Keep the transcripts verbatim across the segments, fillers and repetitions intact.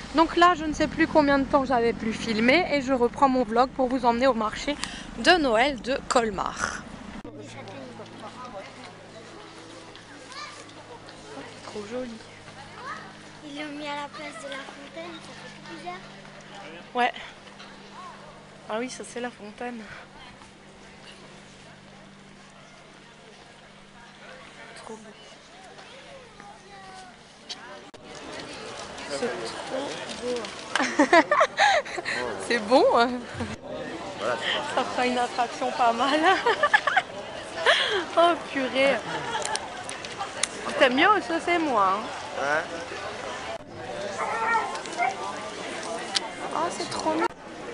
Donc là, je ne sais plus combien de temps j'avais plus filmé et je reprends mon vlog pour vous emmener au marché de Noël de Colmar. C'est trop joli. Ils l'ont mis à la place de la fontaine, ça fait tout bizarre. Ouais. Ah oui, ça c'est la fontaine. Trop beau. C'est trop beau. C'est bon. Ça fera une attraction pas mal. Oh purée. T'aimes mieux au sauce et moi. Hein. Ouais. Oh, c'est trop mignon.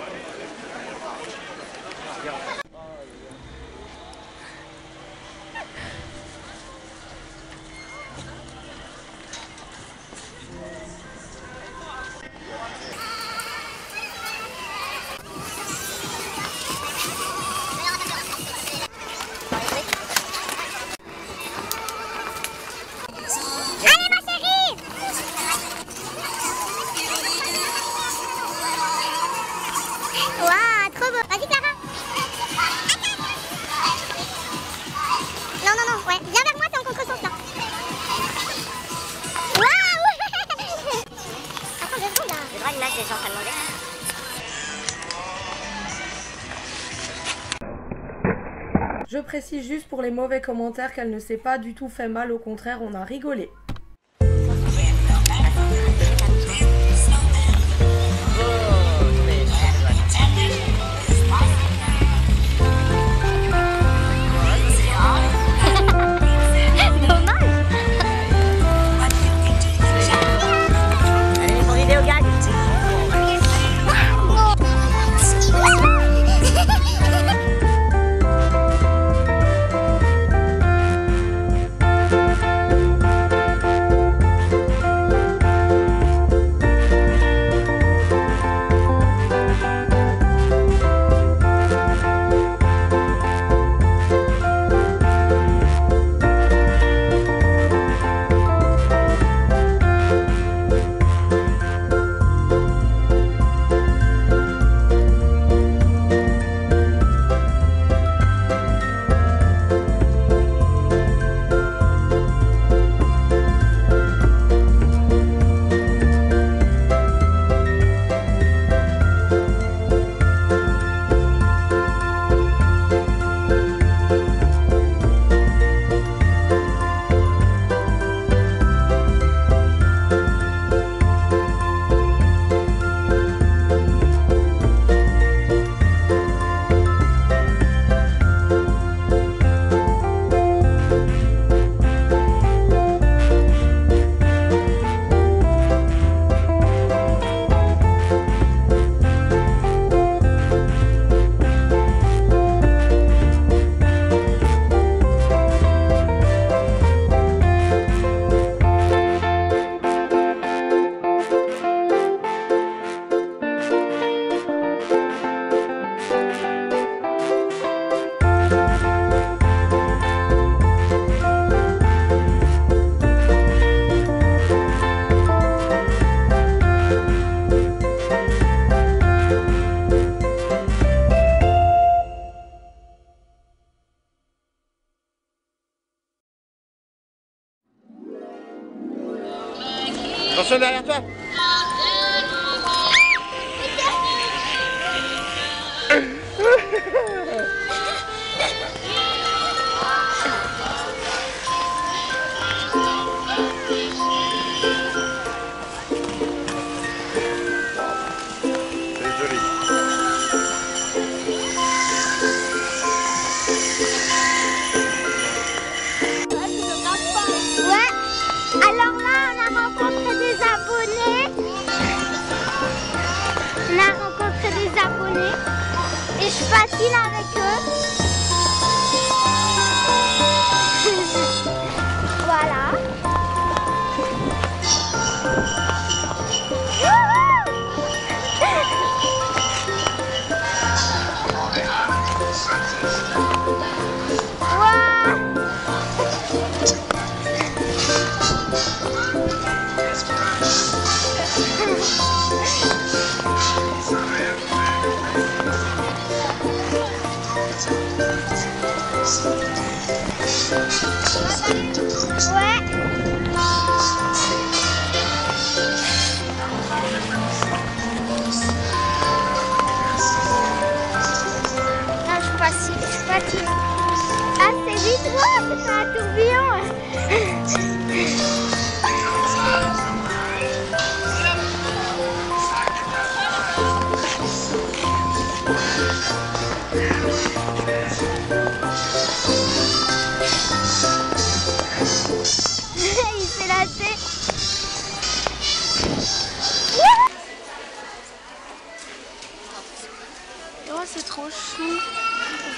Je précise juste pour les mauvais commentaires qu'elle ne s'est pas du tout fait mal, au contraire on a rigolé. Attention derrière toi. C'est joli. Ouais, alors là on a rencontré des abonnés. On a rencontré des abonnés et je patine avec eux. Voilà. Wow.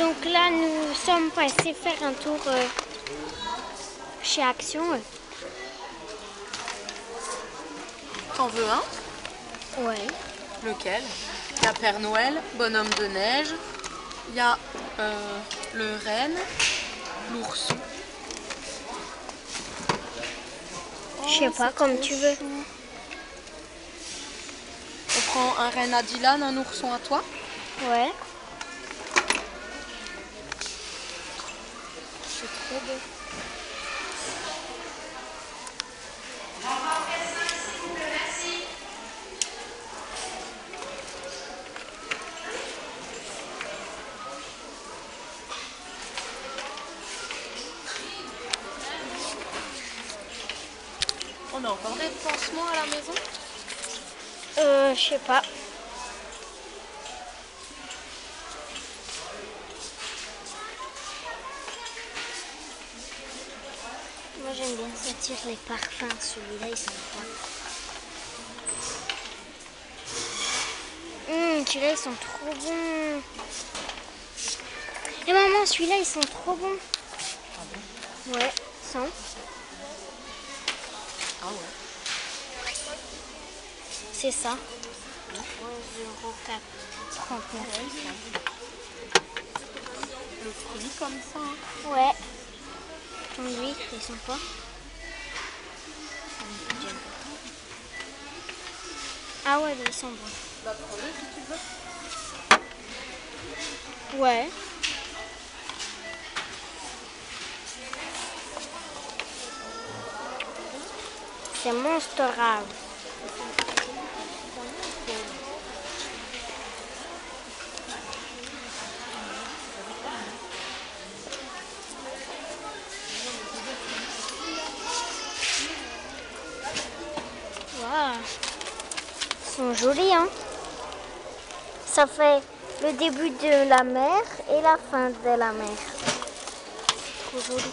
Donc là, nous sommes passés faire un tour euh, chez Action. T'en veux un? Ouais. Lequel? Il y a Père Noël, Bonhomme de Neige, il y a euh, le renne, l'ourson. Je sais pas, comme tu veux. On prend un renne à Dylan, un ourson à toi? Ouais. C'est trop beau. On a encore des pansements à la maison? Euh, je sais pas. Moi j'aime bien sentir les parfums. Celui-là il sent quoi? Hum, celui-là ils sont trop bons. Et maman, celui-là ils sont trop bons. Ah bon? Ouais, cent. Ah ouais. C'est ça. zéro trente-neuf. Le fruit comme ça. Hein. Ouais. Ton huître, ils sont quoi? Ah ouais, ils sont bons. Bah prends-le si tu veux. Ouais. C'est Monster House. Waouh. Ils sont jolis, hein. Ça fait le début de la mer et la fin de la mer. Trop joli.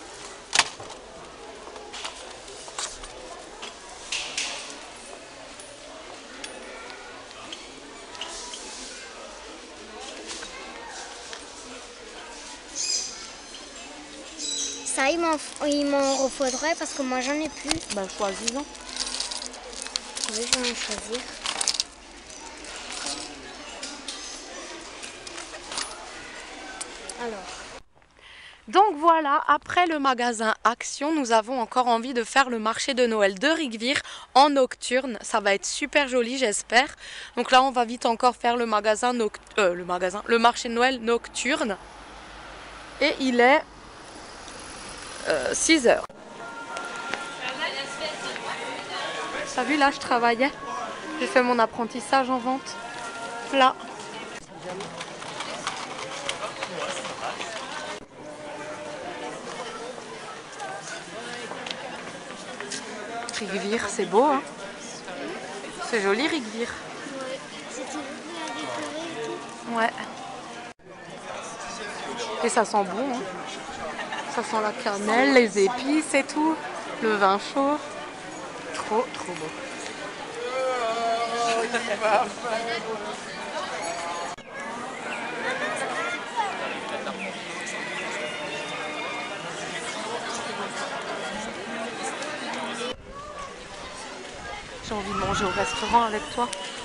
Ça, il m'en il m'en refaudrait parce que moi, j'en ai plus. Bah choisis-en. Oui, je vais en choisir. Alors. Donc voilà, après le magasin Action, nous avons encore envie de faire le marché de Noël de Rigvir en nocturne. Ça va être super joli, j'espère. Donc là, on va vite encore faire le magasin, noct euh, le magasin, le marché de Noël nocturne. Et il est euh, six heures. T'as vu, là, je travaillais. J'ai fait mon apprentissage en vente. Là. Rigvir, c'est beau, hein. C'est joli, Rigvir. Ouais, c'était à décorer et tout. Ouais. Et ça sent bon, hein. Ça sent la cannelle, les épices et tout. Le vin chaud. Trop, trop beau. J'ai envie de manger au restaurant avec toi.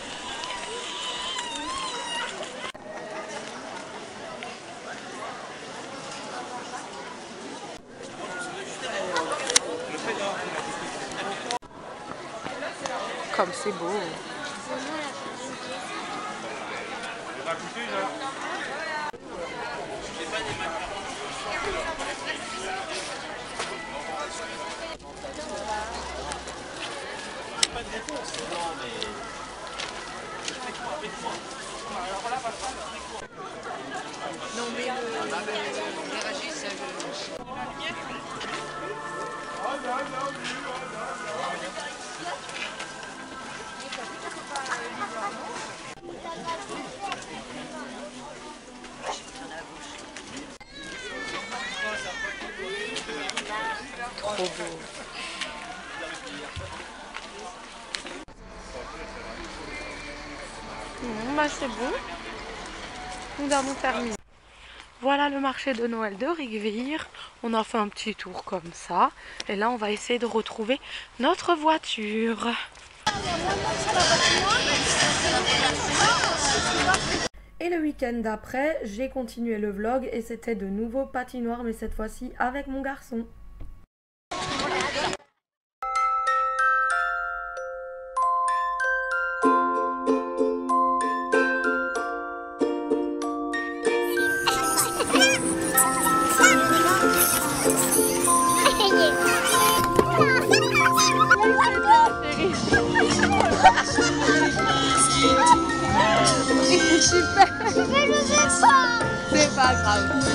Comme c'est beau. Non mais le garagiste, ça Trop beau. Bon, bah c'est bon. Nous avons terminé. Voilà le marché de Noël de Rigvir. On a fait un petit tour comme ça. Et là, on va essayer de retrouver notre voiture. Et le week-end d'après, j'ai continué le vlog et c'était de nouveau patinoire, mais cette fois-ci avec mon garçon. Super. Mais je sais pas. C'est pas grave.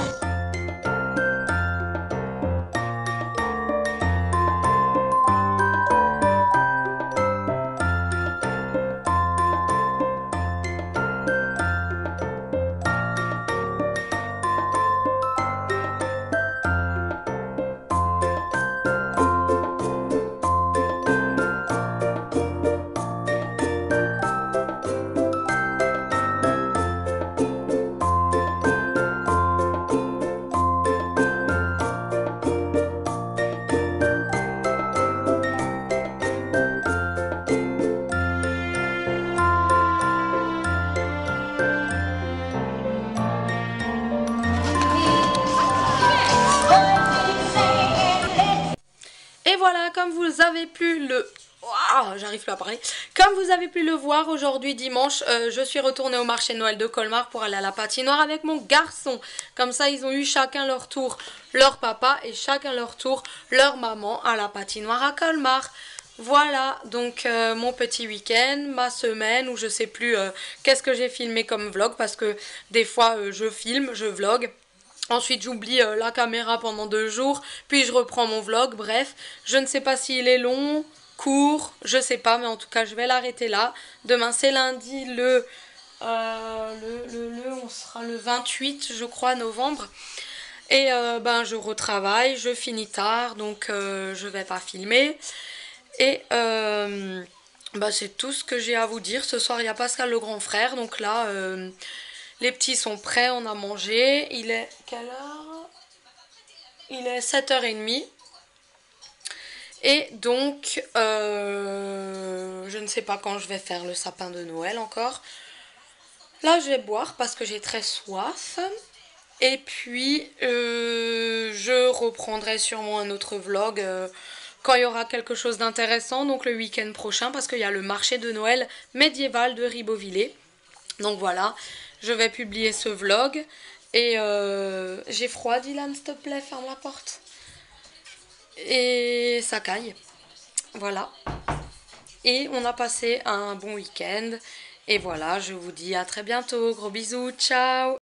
Et voilà, comme vous avez pu le... Wow, j'arrive plus à parler. Comme vous avez pu le voir, aujourd'hui dimanche, euh, je suis retournée au marché de Noël de Colmar pour aller à la patinoire avec mon garçon. Comme ça, ils ont eu chacun leur tour leur papa et chacun leur tour leur maman à la patinoire à Colmar. Voilà, donc euh, mon petit week-end, ma semaine, où je sais plus euh, qu'est-ce que j'ai filmé comme vlog, parce que des fois euh, je filme, je vlog. Ensuite, j'oublie euh, la caméra pendant deux jours, puis je reprends mon vlog. Bref, je ne sais pas s'il est long, court, je sais pas, mais en tout cas, je vais l'arrêter là. Demain, c'est lundi, le, euh, le, le, le, on sera le vingt-huit, je crois, novembre. Et euh, ben, je retravaille, je finis tard, donc euh, je vais pas filmer. Et euh, ben, c'est tout ce que j'ai à vous dire. Ce soir, il y a Pascal le grand frère, donc là... Euh, les petits sont prêts, on a mangé. Il est quelle heure? Il est sept heures trente. Et donc, euh, je ne sais pas quand je vais faire le sapin de Noël encore. Là, je vais boire parce que j'ai très soif. Et puis, euh, je reprendrai sûrement un autre vlog euh, quand il y aura quelque chose d'intéressant. Donc, le week-end prochain, parce qu'il y a le marché de Noël médiéval de Ribeauvillé. Donc, voilà. Je vais publier ce vlog. Et euh, j'ai froid, Dylan, s'il te plaît, ferme la porte. Et ça caille. Voilà. Et on a passé un bon week-end. Et voilà, je vous dis à très bientôt. Gros bisous, ciao!